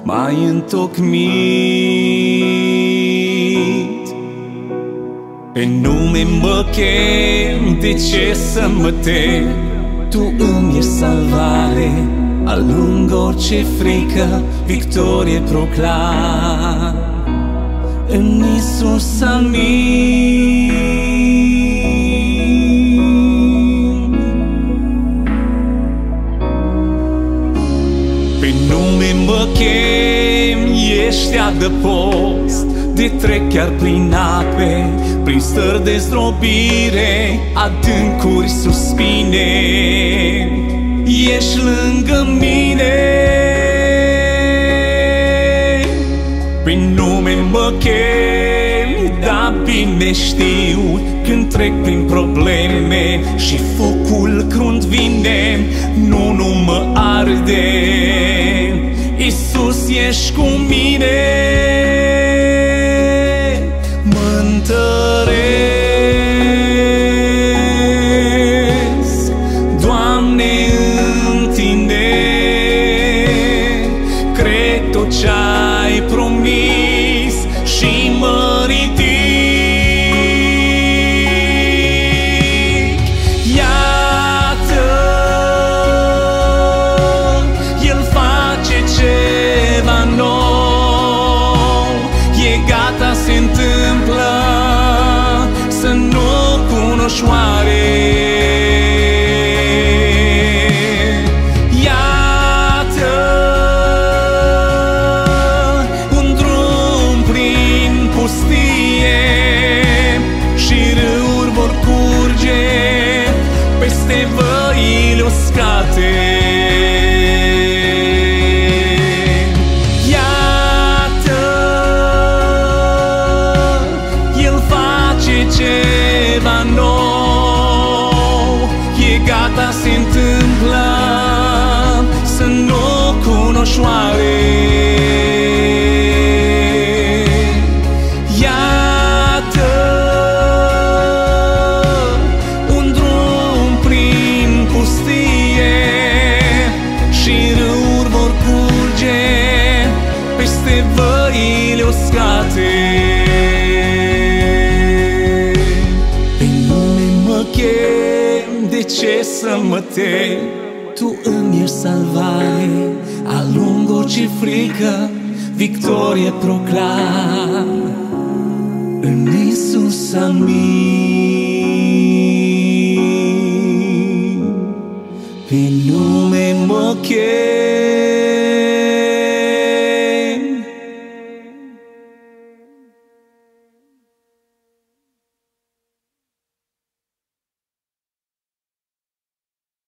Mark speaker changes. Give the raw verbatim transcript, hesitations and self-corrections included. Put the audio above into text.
Speaker 1: m-ai întocmit. Pe nume mă chem, de ce să mă tem? Tu îmi ești salvare, alung orice frică, victorie proclam în Iisus, amin. Pe nume mă chem, ești adăpost, de trec chiar prin ape, prin stări de zdrobire, adâncuri suspine, ești lângă mine. Prin nume mă chem, da bine știu, când trec prin probleme și focul crunt vine, nu, nu mă arde, Iisus ești cu mine. Mă întăresc, Doamne, în Tine, cred tot ce-ai promis și mă ridic. Iată, El face ceva nou, e gata, se întâmplă, să nu cunoști oare. Iată, un drum prin pustie și râuri vor curge peste văile uscate. Ceva nou, e gata, se întâmplă, să nu cunoști oare. Iată, un drum prin pustie și râuri vor curge peste văile uscate. De ce să mă tem? Tu îmi ești salvare, alung orice frică, victorie proclam în Iisus, amin. Pe nume mă chem.